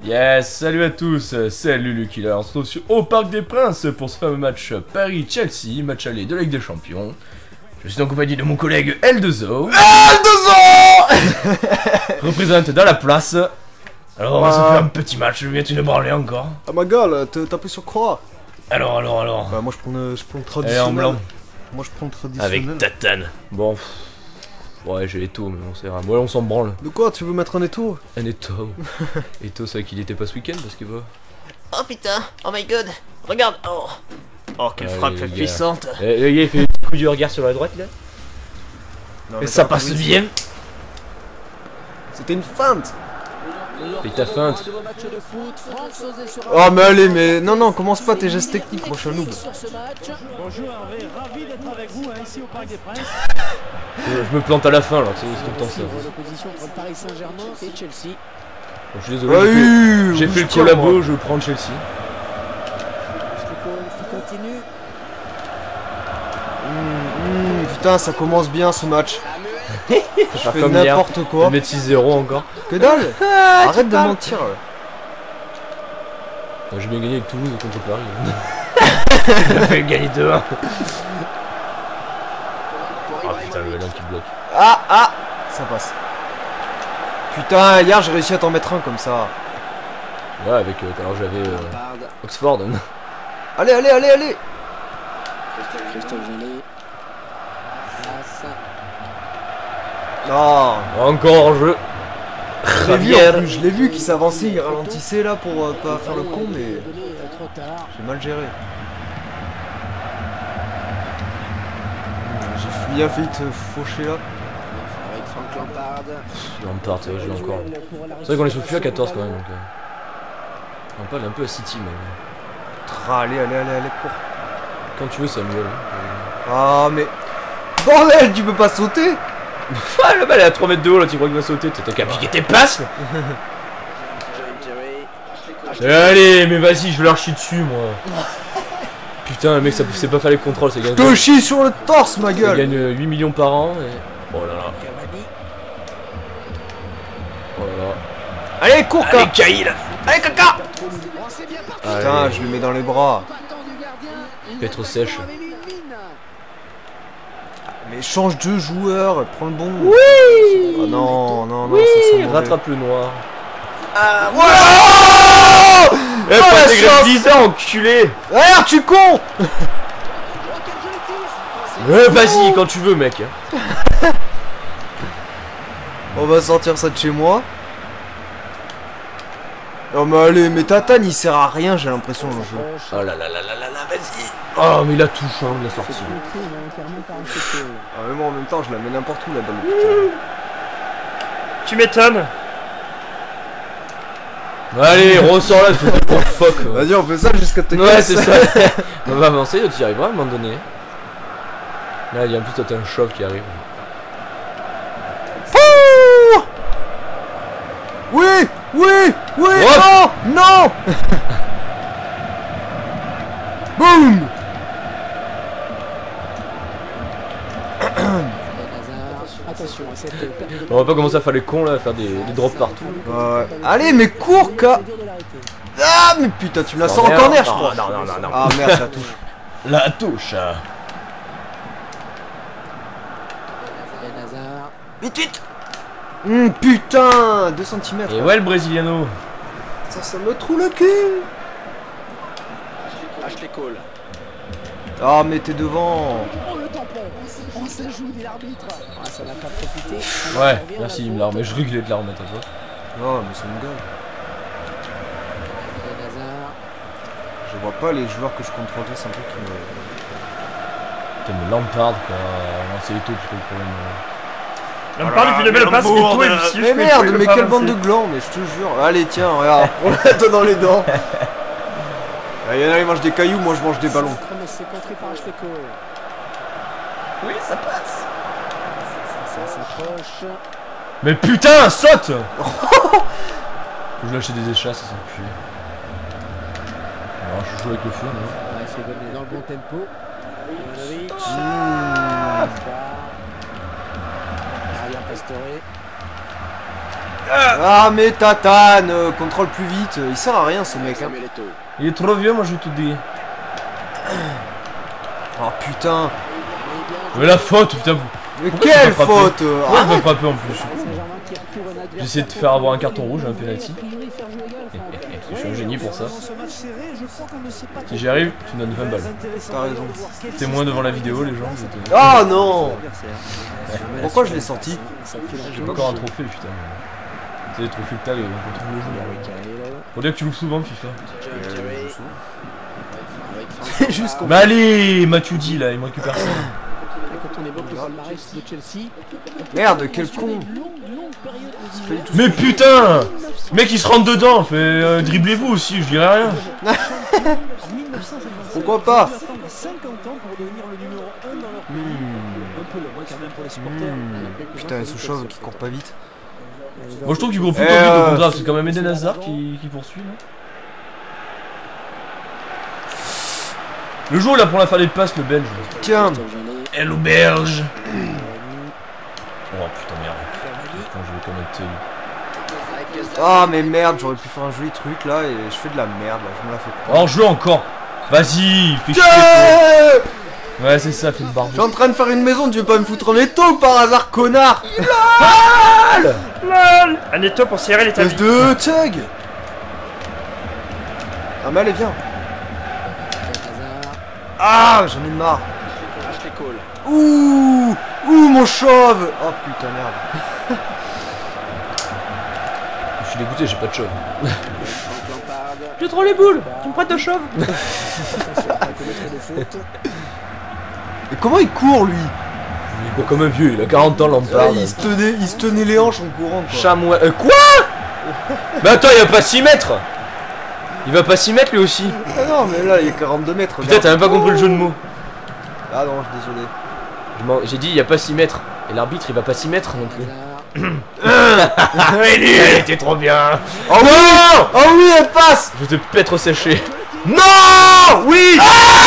Yes, salut à tous, c'est Lulu Killer. On se retrouve au Parc des Princes pour ce fameux match Paris-Chelsea, match aller de la Ligue des Champions. Je suis en compagnie de mon collègue L2O. Représente dans la place. Alors on va se faire un petit match, je viens de branler encore. Ah ma gueule, t'appuies sur croix. Alors. Bah moi je prends le traditionnel. Et en blanc. Moi je prends le traditionnel. Avec Tatane. Bon. Ouais, j'ai Eto, mais bon, c'est grave. Ouais, on s'en branle. De quoi, tu veux mettre un étau? Un Eto. Eto, c'est vrai qu'il était pas ce week-end parce que va. Oh putain, oh my god, regarde, oh quelle frappe puissante. Le gars il fait des petits coups du regard sur la droite là. Non, Et ça passe bien. C'était une feinte. Et ta feinte. Oh mais allez, mais non, commence pas tes gestes techniques, moi je suis un noob. Bonjour Hervé, ravi d'être avec vous ici au Parc des Princes. Je me plante à la fin là, c'est tout le temps ça. L'opposition entre Paris Saint-Germain et Chelsea. Bon, je suis désolé, j'ai fait le collabo, moi. je vais prendre Chelsea. Qui continue. Putain, ça commence bien ce match. Je fais n'importe quoi. Je vais mettre 6-0 encore. Que dalle. Arrête de mentir. J'ai bien gagné avec Toulouse contre Paris. J'ai fait gagner 2-1. Ah putain, le ballon qui bloque. Ah, ça passe. Putain, hier j'ai réussi à t'en mettre un comme ça. Ouais, avec. Alors j'avais. Oxford. Allez. Christophe Jallet. Oh. Encore en jeu. Je l'ai vu qu'il s'avançait, il ralentissait là pour pas faire le con, mais Trop tard. j'ai mal géré. J'ai bien failli te faucher là. Avec Franck Lampard. Lampard, je l'ai encore. C'est vrai qu'on est sur FIFA 14 quand même. Donc, Lampard il est un peu à City même. Allez, cours. Quand tu veux, Samuel. Ah, mais. Bordel, tu peux pas sauter! Ah, le balle est à 3 mètres de haut là, tu crois qu'il va sauter? T'as qu'à piquer tes passes! Allez, mais vas-y, je vais leur chier dessus moi. Putain, le mec, ça sait pas faire les contrôles, ça gagne. Te chie sur le torse, ma Ça gueule! gagne 8 millions par an et. Oh là là. Oh là là. Allez, cours, Allez, Kyle! Allez, caca! Putain, Putain, je le mets dans les bras. Petro sèche. Mais change de joueur, prends le bon. Oui! Oh non, Oui! ça sent mauvais. Rattrape le noir. Ah, Oh! Eh, Oh, pas la des chance! 10 ans, enculé! Regarde, tu con! Vas-y, quand tu veux, mec. On va sortir ça de chez moi. Oh mais allez, mais Tatane il sert à rien, j'ai l'impression, le jeu. Oh là là là là là là, vas-y! Oh, mais la touche, hein, la sortie. Ah mais moi en même temps, je la mets n'importe où la balle. Putain. Tu m'étonnes! Allez, ressors là, je te prends fuck. Vas-y, on fait ça jusqu'à te Ouais, casser. c'est ça. On va avancer, tu y arriveras à un moment donné. Là, il y a en plus, t'as un chauve qui arrive. Oui! Oh. Non! Boum! Attention à cette perte de On va pas commencer à faire les cons là, à faire des drops partout. Allez, mais cours, Ka! Ah, mais putain, tu me la sors en corner, je crois. Non. Ah merde, ça touche. La touche. Eden Hazard. Vite! Putain, 2 cm. Et ouais, le Brésiliano. Ça me trouve le cul. Ashley Cole. Ah, mais t'es devant. Oh le tampon. Oh ça joue dit l'arbitre. Ah, ça n'a pas profité. Ouais, merci, il me l'a remis. Je rigolais de la remettre à toi. Oh, mais ça me gueule. Eden Hazard. Je vois pas les joueurs que je contrôle, c'est un truc qui me... Putain, mais Lampard quoi. Non, c'est Eto plutôt le problème. Lampard il fait une belle passe, mais tout est vicieux. Mais merde, mais quelle bande de glands, mais je te jure. Allez, tiens, regarde, prends-la dans les dents. Il y en a, ils mangent des cailloux, moi je mange des ballons. C'est contré par Ashley Cole. Oui, ça passe. Ça s'approche. Mais putain, saute. Faut que je lâche des échasses, ça sent puer. Alors, je joue avec le feu, non? Ouais, c'est bon, dans le bon tempo. Ivanovic. Carrière Pastore. Ah mais Tatane, contrôle plus vite, il sert à rien ce mec hein. Il est trop vieux, moi je te dis. Oh putain. Mais la faute, putain. Mais Pourquoi quelle tu m'as frappé faute Pourquoi tu m'as frappé en plus? J'essaie de te faire avoir un carton rouge, un penalty. Je suis un génie pour ça. Si j'y arrive, tu donnes 20 balles. T'as raison. Témoin devant la vidéo, les gens. Oh non. Pourquoi je l'ai sorti? J'ai encore un trophée, putain. C'est les trophées que t'as contre le jeu. Faut dire que tu loues souvent, FIFA. Juste qu'on... Mais allez, Matuidi là, il me récupère ça. Merde, quel con. Mais putain! Mec, il se rentre dedans, fait dribblez-vous aussi, je dirais rien. Pourquoi pas? Putain, les sous-chauves qui courent pas vite. Moi je trouve qu'il court plutôt vite au contraire, c'est quand même Eden Hazard qui poursuit là. Le jour où il apprend à faire des passes, le belge. Tiens. Hello belge. Oh putain merde. Putain, je vais comme être... Ah mais merde, j'aurais pu faire un joli truc là et je fais de la merde là, je me la fais pas. Alors joue encore. Vas-y, fais chier. Ouais c'est ça, fais le barbe. Je suis en train de faire une maison, tu veux pas me foutre en étau par hasard, connard? LOL. Un étau pour serrer les Espèce tamis. de tug. Ah mais allez viens. Ah j'en ai marre. Ouh mon chauve. Oh putain merde. Je suis dégoûté, j'ai pas de chauve. J'ai trop les boules. Tu me prêtes de chauve? Et comment il court lui? Il court comme un vieux, il a 40 ans Lampard. Il se tenait les hanches en courant quoi. Chamois... quoi? Mais attends, il va pas s'y mettre. Il va pas s'y mettre lui aussi. Ah non mais là il y a 42 mètres. Putain, t'as même pas compris le jeu de mots. Ah non, je suis désolé. J'ai dit il y a pas s'y mettre. Et l'arbitre il va pas s'y mettre non plus. Elle était trop bien. Oh non! Oh oui, elle passe. Je vais te pètre séché. Non. Oui.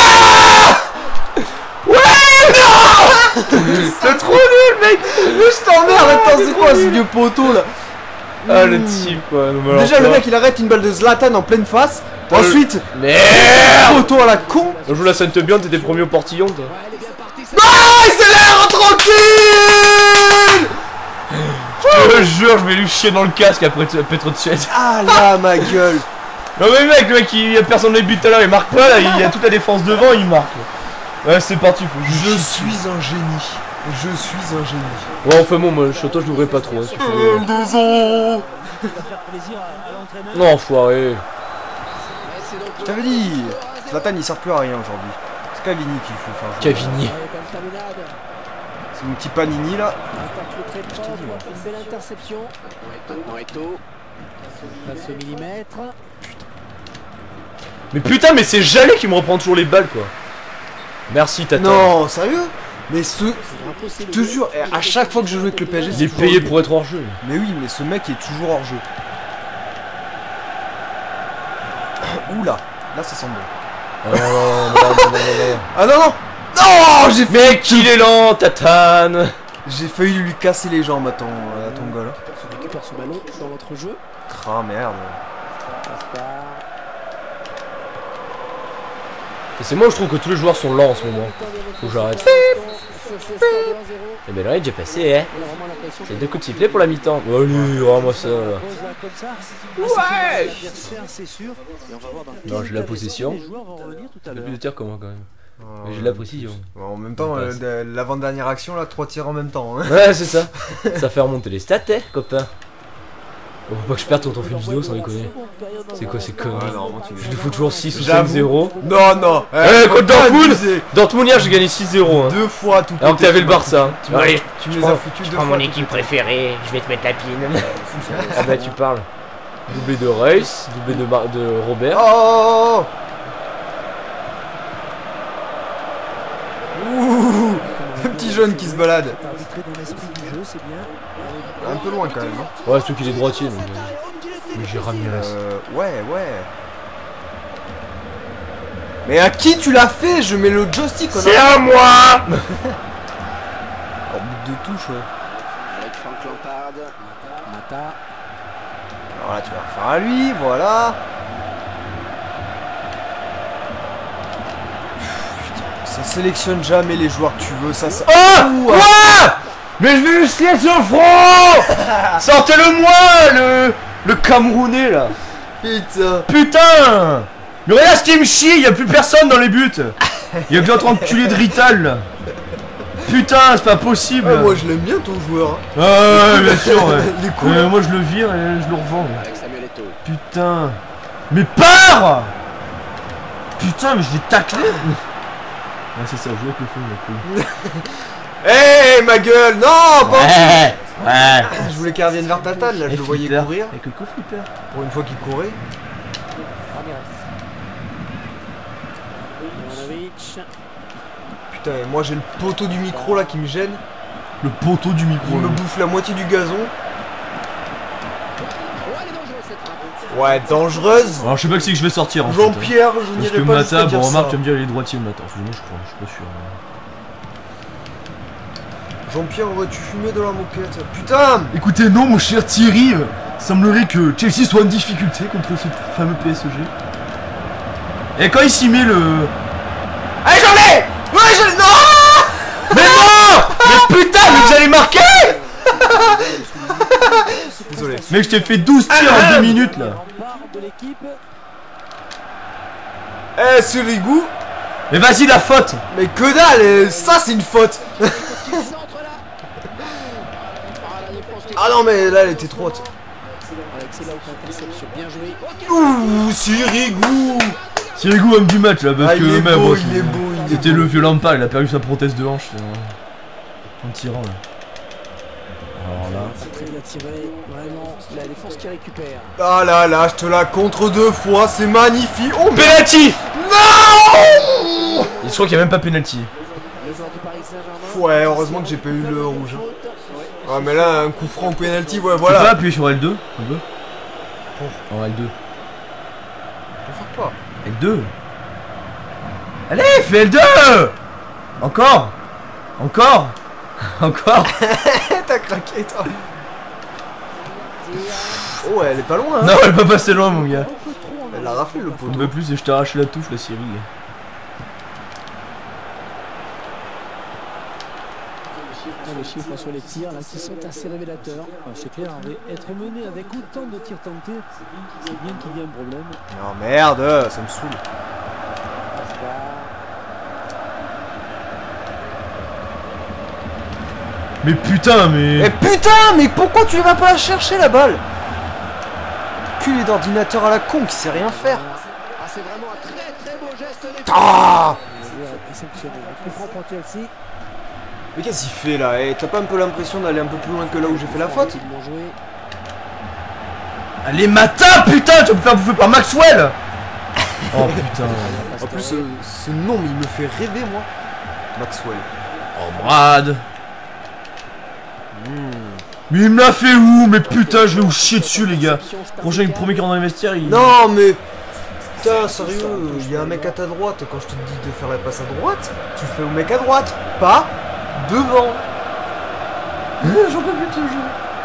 C'est trop nul mec. Mais je t'emmerde, attends, c'est quoi ce vieux poteau là? Ah le type quoi. Non, mais alors, Déjà le mec il arrête une balle de Zlatan en pleine face. Ensuite, merde! poteau à la con. On joue la Sainte-Biante, t'étais premier au portillon toi. Ah, il s'est l'air tranquille. Je te jure, je vais lui chier dans le casque après Petrochet. Ah là, ma gueule. Non mais mec, il y a personne les buts tout à l'heure, il marque pas là, il y a toute la défense devant, il marque. Ouais, c'est parti, faut Je juste... suis un génie. Je suis un génie. Ouais, enfin bon, moi, le château, je l'ouvrais pas trop. Hein, si non, enfoiré. Je t'avais dit, Zlatan il sert plus à rien aujourd'hui. C'est Cavini qu'il faut faire jouer. Cavini. C'est mon petit Panini là. Une belle interception. Passe au millimètre. Mais putain, mais c'est Jallet qui me reprend toujours les balles quoi. Merci Tata. Non, sérieux? Mais je te jure, à chaque fois que je joue avec le PSG, Il est payé pour être hors jeu. Mais oui, mais ce mec est toujours hors jeu. Oula, là ça sent bon. Oh, non. Ah non non. Non, j'ai fait. Mec, il est lent, Tatane. J'ai failli lui casser les jambes à ton goal. On récupère ce ballon dans votre jeu. Ah merde. Et c'est moi où je trouve que tous les joueurs sont lents en ce moment. Faut que j'arrête. Et ben là, il est déjà passé, hein. C'est 2 coups de sifflet pour la mi-temps. Allez, rends-moi ça. Ouais. Non, j'ai la possession. Il fait plus de tirs que moi quand même. Mais j'ai la précision. En même temps, l'avant-dernière action là, 3 tirs en même temps. Hein. Ouais, c'est ça. Ça fait remonter les stats, hein, copain. Oh, faut pas que je perde quand on fait une vidéo sans déconner. C'est quoi ces conneries? Je lui fous toujours 6 ou 5-0. Non, non. Contre Dortmund. Dortmund hier j'ai gagné 6-0 hein. 2 fois tout. Alors que t'avais le Barça. Tu me les as foutus 2 fois. Mon équipe préférée, je vais te mettre la pine. Ah bah tu parles. Doublé de Reus, doublé de Robert. Oh. Ouh, le petit jeune qui se balade. Un peu loin quand même. Hein. Ouais, surtout qu'il est droitier donc. Mais j'ai ramené la. Ouais. Mais à qui tu l'as fait? Je mets le joystick. C'est à moi. En bout de touche, ouais. Avec Franck Lampard. Mata. Voilà, tu vas faire à lui, voilà. Putain, ça sélectionne jamais les joueurs que tu veux, ça. Oh quoi? Mais je vais juste sur le front. Sortez-le-moi, le Camerounais là. Putain. Putain. Mais regarde ce qui me chie, y'a plus personne dans les buts. Y'a que l'autre enculé de Rital là. Putain, c'est pas possible. Ah, moi je l'aime bien ton joueur. Ah ouais, bien sûr, ouais. Il est cool. Moi je le vire et je le revends. Avec Samuel Eto'o. Putain. Mais pars. Putain, mais je l'ai taclé. Ouais, c'est ça, jouer avec le feu, mais cool. Hey, ma gueule. Non, pas. Ouais. Je voulais qu'elle revienne vers ta table, là, je le voyais courir. Avec le co-flipper. Pour une fois qu'il courait. Putain, et moi j'ai le poteau du micro là qui me gêne. Le poteau du micro. Il me bouffe la moitié du gazon. Oh, elle est dangereuse cette frappe. Ouais, dangereuse. Alors je sais pas que c'est que je vais sortir en fait. Jean-Pierre, je Parce n'irai que pas jusqu'à Mata, dire bon ça. remarque, tu vas me dire il est droitier Mata. Enfin, moi je crois, je suis pas sûr. Jean-Pierre, aurais-tu fumé de la moquette? Putain. Écoutez, non mon cher Thierry, semblerait que Chelsea soit en difficulté contre ce fameux PSG. Et quand il s'y met le... Allez, j'en ai. Ouais, je... Non. Mais non. Mais putain, mais vous allez marquer. Désolé. Mec, je t'ai fait 12 tirs en 2 minutes là. Eh, Sirigu. Mais vas-y la faute. Mais que dalle, ça c'est une faute. Ah non, mais là elle était trop haute. Ouh, Sirigu. Sirigu homme du match là, parce Ah, il que est même, beau, bon, il est beau, il est c'était beau. le violent pas, il a perdu sa prothèse de hanche. En tirant là. Alors là. Très bien tiré, vraiment, la défense qui récupère. Ah là là, je te la contre 2 fois, c'est magnifique. Oh, mais... Penalty. Non. Je crois qu'il n'y a même pas penalty. Le joueur du Paris Saint-Germain. Ouais, heureusement que j'ai pas eu le rouge. Ah mais là, un coup franc au penalty, ouais, Tu peux voilà. appuyer sur L2 un peu. En L2. Pour faire quoi? L2. Allez, fais L2. Encore. Encore. Encore. T'as craqué, toi. Oh, elle est pas loin, hein. Non, elle est pas passée loin mon gars. Elle a raflé le On poteau. ne veut plus et je t'ai arraché la touffe la Syrie. Les chiffres sur les tirs là qui sont assez révélateurs. C'est clair, être mené avec autant de tirs tentés, c'est bien qu'il y ait un problème. Non, merde, ça me saoule. Mais putain, mais... Mais putain, mais pourquoi tu vas pas la chercher la balle? Culé d'ordinateur à la con qui sait rien faire. Ah, c'est vraiment un très très beau geste. Ah. Le joueur est exceptionnel. Plus franc pour Chelsea. Mais qu'est-ce qu'il fait là? Eh, t'as pas un peu l'impression d'aller un peu plus loin que là où j'ai fait la faute? Ils l'ont joué. Allez, Mata, putain, tu vas me faire bouffer par Maxwell. Oh putain. En plus, ce nom, il me fait rêver, moi. Maxwell. Oh, Brad. Mais il me l'a fait où? Mais putain, je vais vous chier dessus, les gars. Prochain, premier qui rentre dans les vestiaires, il... Non, mais... Putain, sérieux, il y a un mec à ta droite. Quand je te dis de faire la passe à droite, tu fais au mec à droite, pas devant. J'en peux plus de ce jeu.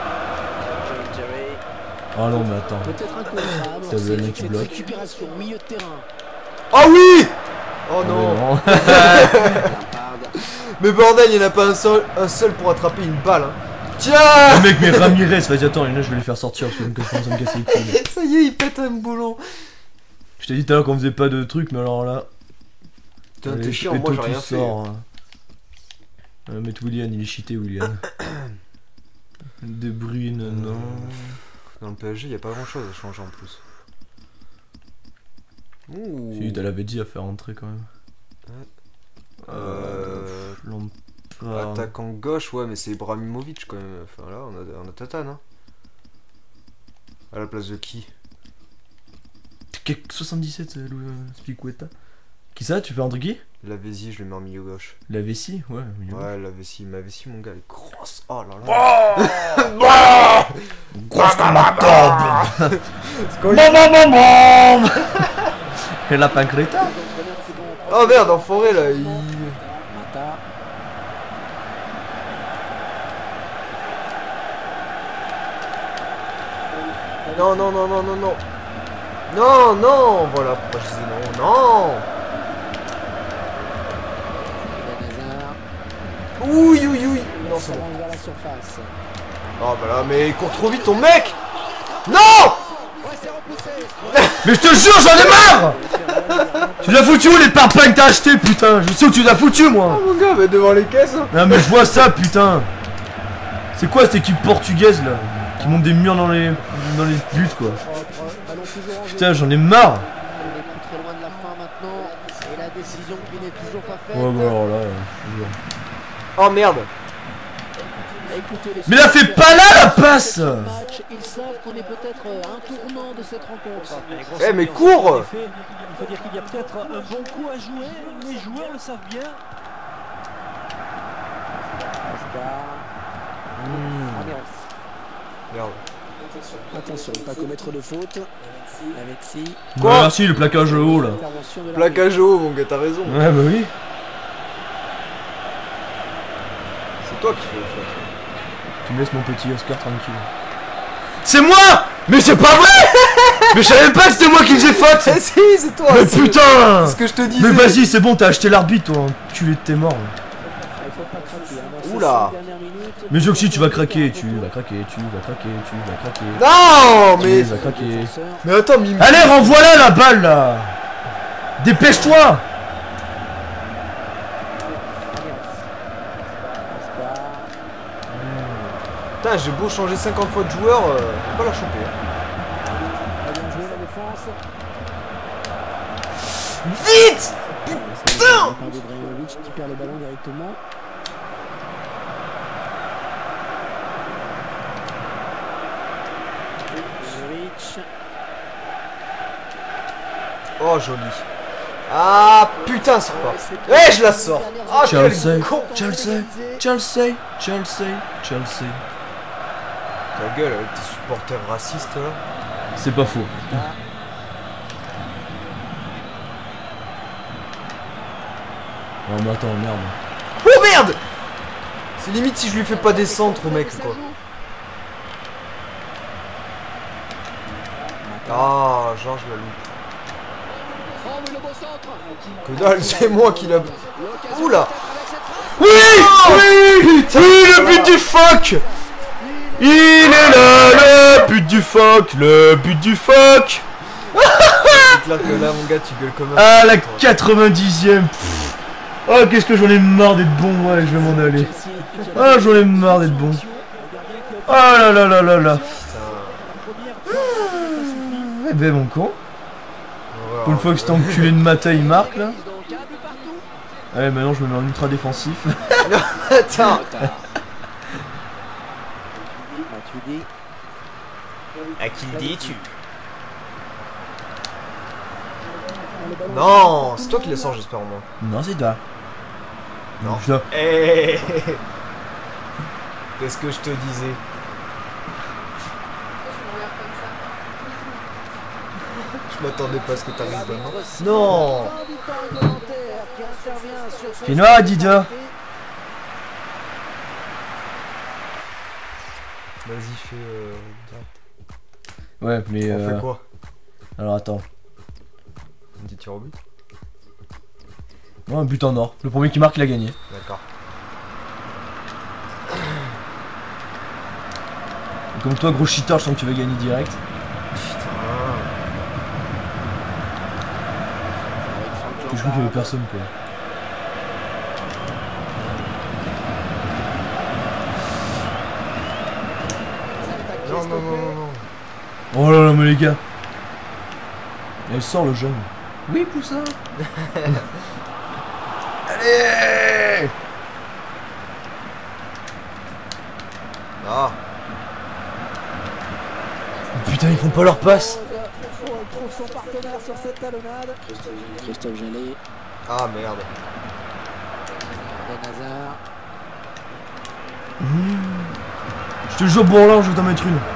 Oh non, mais attends. Peut-être incohérable. T'as vu le mec qui Cette bloque. récupération milieu de terrain. Oh oui. Oh Mais non. non. Mais bordel, il n'y en a pas un seul pour attraper une balle. Hein. Tiens. Le mec, mais Ramirez, vas-y, attends, là, je vais les faire sortir parce que ça me casse les couilles. Ça y est, il pète un boulon. Je t'ai dit tout à l'heure qu'on faisait pas de trucs, mais alors là. Putain, allez, t'es chiant, Eto, moi j'ai tout rien fait. sort, hein. Mettre Willian, il est cheaté, Willian. De Bruyne, non. Dans le PSG, il n'y a pas grand chose à changer en plus. Ouh. Si, t'as l'avais dit à faire entrer quand même. Lampard. Attaquant gauche, ouais, mais c'est Ibrahimovic quand même. Enfin là, on a Tatane. Hein. À la place de qui? 77, Spilicueta. Qui ça? Tu fais entre qui? La Vésie, je le mets en milieu gauche. La vessie? Ouais, Ouais, la Vésie, ma Vésie, mon gars, elle est grosse. Oh là là. Grosse comme un table. Et la pancréta. Oh merde, en forêt là, il... Mata. Non, non, non, non, non, non. Non, non. Voilà pourquoi je disais non. Non. Oui, oui, oui. Non, c'est bon. Vers la surface. Oh bah là, mais il court trop vite ton mec. Non. Mais je te jure, j'en ai marre. Tu l'as foutu où les parpaings que t'as acheté, putain? Je sais où tu l'as foutu, moi. Oh mon gars, mais devant les caisses. Non mais je vois ça, putain. C'est quoi cette équipe portugaise là qui monte des murs dans les buts, quoi? Putain, j'en ai marre. Très loin de la fin maintenant. Et la décision qui n'est toujours pas faite. Ouais, bah alors là, je te jure. Oh merde. Mais la fait pas là, la passe. Ils savent qu'on est peut-être à un tournant de cette rencontre. Eh mais cours. Il faut dire qu'il y a peut-être un bon coup à jouer. Les joueurs le savent bien. Merde. Attention, pas commettre de faute. Alexis. Quoi? Ouais, merci, le plaquage haut là. Intervention de Plaquage haut, mon gars, t'as raison. Ouais, bah oui. C'est toi qui fais le faute. Tu me laisses mon petit Oscar tranquille. C'est moi. Mais c'est pas vrai. Mais je savais pas que c'était moi qui faisais faute. Eh si, c'est toi. Mais c'est- putain. C'est ce que je te disais. Mais vas-y, c'est bon, t'as acheté l'arbitre, toi. Culé de tes morts. Oula. Mais Joxy, tu vas craquer, tu vas craquer, tu vas craquer, tu vas craquer. Non, Tu mais. vas craquer. Mais attends, Mimi. Allez, renvoie-la la balle là. Dépêche-toi. Putain, j'ai beau changer 50 fois de joueur, on peut pas la choper. Bien joué la défense. Vite. Putain. Ibrahimovic qui perd le ballon directement. Ibrahimovic. Oh, joli. Ah, putain, sors pas. Eh, je la sors. Ah, quel Chelsea, con. Chelsea, Chelsea, Chelsea, Chelsea. Ta gueule avec tes supporters racistes là. C'est pas faux. Oh mais attends, merde. Oh merde. C'est limite si je lui fais pas des centres au mec quoi. Ah, genre je la loupe. Que dalle, c'est moi qui l'a... Oula. Oui, oui, putain, oui, le but du phoque. Il est là, le but du phoque, le but du phoque. C'est clair que là mon gars tu gueules comme un... Ah, la 90e. Oh, qu'est-ce que j'en ai marre d'être bon, ouais, je vais m'en aller. Ah, j'en ai marre d'être bon. Oh là là là là là. Eh ben mon con. Pour une fois que cet enculé de Mata il marque là. Ouais, maintenant je me mets en ultra défensif. Attends. À qui le dis-tu? Non, c'est toi qui le sors j'espère au moins. Non, c'est toi. Non. Je- Eh. Qu'est-ce que je te disais? Je m'attendais pas à ce que t'arrives maintenant. Non. Fais noir, Didier. Vas-y fais Ouais, mais on fait quoi? alors attends. Un petit tir au but? Ouais, un but en or. Le premier qui marque, il a gagné. D'accord. Et comme toi, gros cheater, je sens que tu vas gagner direct. Je crois qu'il y avait personne quoi. Non, non, non, non, non. Oh là là, mais les gars. Elle sort le jeune. Oui, Poussin. Allez. Ah. Putain, ils font pas leur passe. Il trouve son partenaire sur cette talonnade. Christophe Jallet. Ah merde. Ben Hazard. Je te jure, Bourlin, je vais t'en mettre une.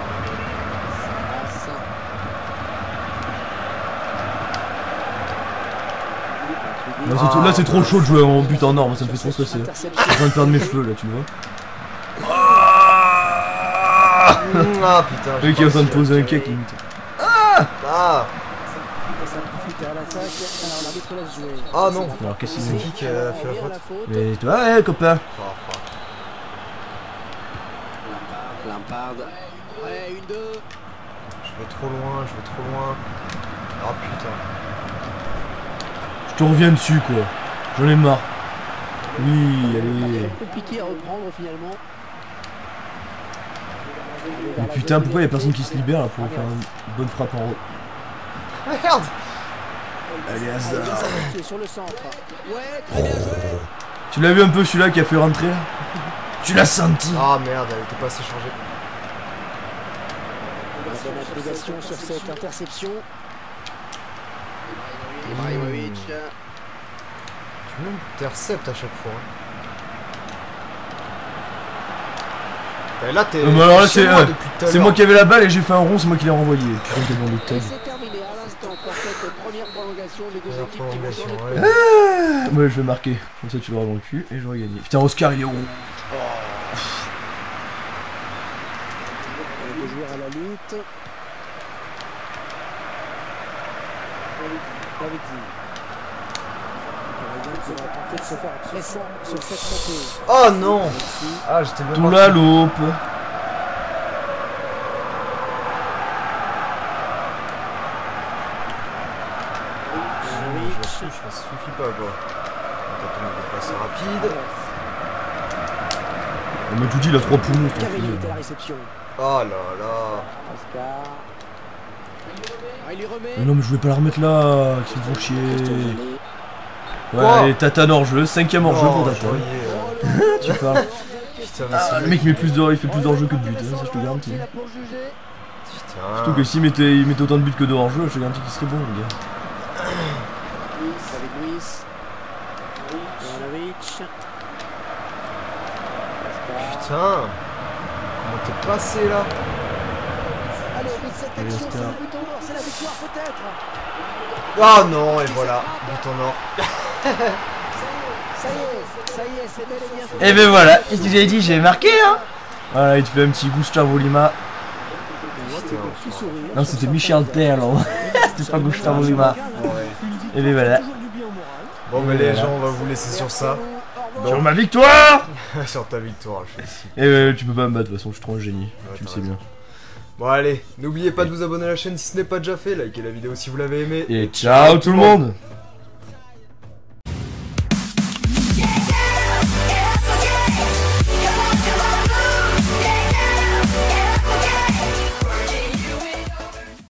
Là, c'est trop chaud de jouer en but en or, moi, ça me fait trop stresser. Je suis en train de perdre mes cheveux là, tu vois. Ah putain. Le mec qui est en train de poser un cake limite. Ah. Ça profite à l'attaque. Alors l'arbitre laisse jouer. Ah non. Alors qu'est-ce qu'il C'est dit? qui a fait la faute? Mais toi, ouais, copain. Oh, fuck. Lampard. Ouais, 1-2. Je vais trop loin, je vais trop loin. Ah putain. Je te reviens dessus quoi. J'en ai marre. Oui, allez. Compliqué à reprendre finalement. Mais putain, pourquoi y a personne qui se libère là pour faire une bonne frappe en haut? Merde. Allez, hasard. Sur le centre. Ouais, très bien joué. Tu l'as vu un peu celui-là qui a fait rentrer là? Tu l'as senti? Ah merde, elle était pas assez chargée. Bonne application sur cette interception. Ibrahimovic. Tu m'interceptes à chaque fois. Et là t'es. mais alors là chez c'est moi depuis tout à c'est l'heure. moi qui avais la balle et j'ai fait un rond, c'est moi qui l'ai renvoyé. Putain quel bon de tag. C'est terminé à l'instant pour cette première prolongation. Les deux Première équipes qui prolongation, vont ouais. Ouais, je vais marquer. Comme ça tu l'auras dans le cul et j'aurai gagné. Putain, Oscar il est rond. les joueurs à la lutte. Qui va tenter de se faire pressant sur cette montée. Oh non. Ah j'étais bien Tout parti. la loupe. Ça suffit pas quoi. On va tomber des passes rapides. On m'a tout dit, il a 3 poumons. ce Cavalier truc. est à la réception. Oh là là. Oscar. Ah, il lui remet. Mais non mais je voulais pas la remettre là, qui me font chier. Ouais, Quoi allez, Tatane hors jeu, 5ème hors jeu pour Oh, Tatane. voyez, Tu parles. putain, mais Ah, c'est le mec il fait plus d'hors jeu que de but, hein, ça je te garantis. Là pour juger. putain. Surtout que s'il mettait autant de buts que de hors jeu, je te garantis qu'il serait bon le gars. David Luiz. Jovanovic. Oscar. Putain. Comment t'es passé là? Allez, mais cette Allez, action, c'est Oscar. le but en or, c'est la victoire peut-être. Oh non, et voilà. But en or. Ça y est, c'est bel et bien fait. Et ben voilà, qu'est-ce que j'ai dit, j'ai marqué hein. Voilà, il te fait un petit Gustavo Lima. Petit sourire. Non, c'était Michel Tello. C'était pas Gustavo Lima. Et ben voilà. Bon mais les gens, on va vous laisser sur ça. Sur ma victoire. Sur ta victoire, je suis ici. Et tu peux pas me battre, de toute façon, je suis trop un génie. Ouais, Tu le t'as sais raison. bien. Bon allez, n'oubliez pas de vous abonner à la chaîne si ce n'est pas déjà fait, likez la vidéo si vous l'avez aimé. Et ciao tout le monde.